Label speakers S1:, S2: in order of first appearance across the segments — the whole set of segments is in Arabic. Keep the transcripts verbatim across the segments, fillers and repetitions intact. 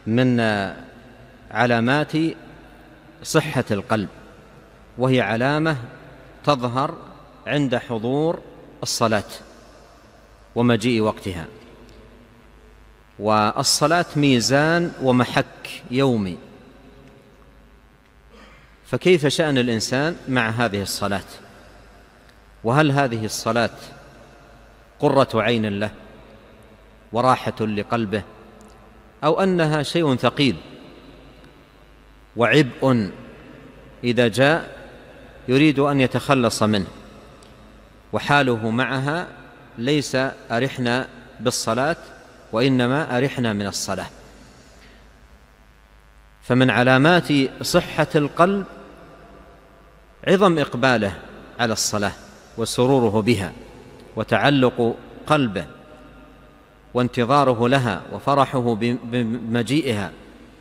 S1: من علامات صحة القلب، وهي علامة تظهر عند حضور الصلاة ومجيء وقتها. والصلاة ميزان ومحك يومي، فكيف شأن الإنسان مع هذه الصلاة؟ وهل هذه الصلاة قرة عين له وراحة لقلبه، أو أنها شيء ثقيل وعبء إذا جاء يريد أن يتخلص منه، وحاله معها ليس أرحنا بالصلاة وإنما أرحنا من الصلاة؟ فمن علامات صحة القلب عظم إقباله على الصلاة وسروره بها وتعلق قلبه وانتظاره لها وفرحه بمجيئها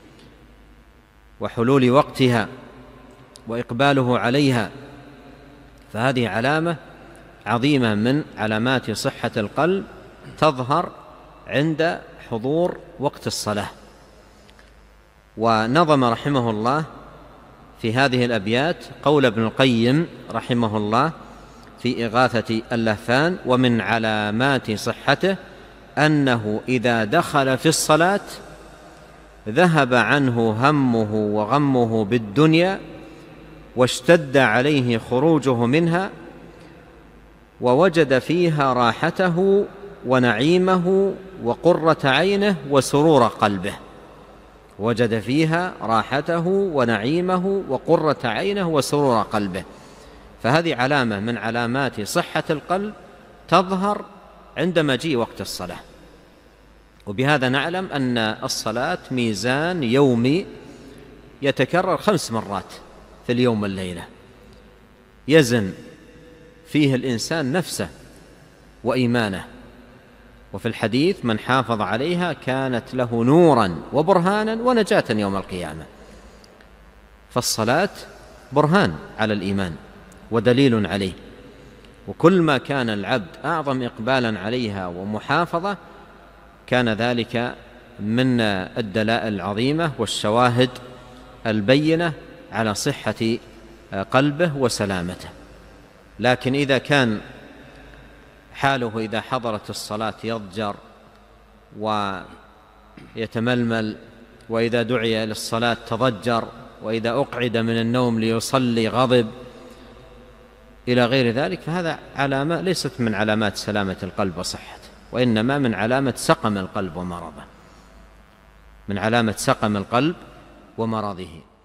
S1: وحلول وقتها وإقباله عليها. فهذه علامة عظيمة من علامات صحة القلب تظهر عند حضور وقت الصلاة. ونظم رحمه الله في هذه الأبيات قول ابن القيم رحمه الله في إغاثة اللهفان: ومن علامات صحته أنه إذا دخل في الصلاة ذهب عنه همه وغمه بالدنيا واشتد عليه خروجه منها، ووجد فيها راحته ونعيمه وقرة عينه وسرور قلبه. وجد فيها راحته ونعيمه وقرة عينه وسرور قلبه. فهذه علامة من علامات صحة القلب تظهر عند مجيء وقت الصلاة. وبهذا نعلم أن الصلاة ميزان يومي يتكرر خمس مرات في اليوم والليلة، يزن فيه الإنسان نفسه وإيمانه. وفي الحديث: من حافظ عليها كانت له نورا وبرهانا ونجاة يوم القيامة. فالصلاة برهان على الإيمان ودليل عليه، وكل ما كان العبد أعظم إقبالا عليها ومحافظة كان ذلك من الدلائل العظيمة والشواهد البينة على صحة قلبه وسلامته. لكن إذا كان حاله إذا حضرت الصلاة يضجر ويتململ، وإذا دعي للصلاة تضجر، وإذا أقعد من النوم ليصلي غضب، إلى غير ذلك، فهذا علامة ليست من علامات سلامة القلب وصحته، وإنما من علامة سقم القلب ومرضه، من علامة سقم القلب ومرضه.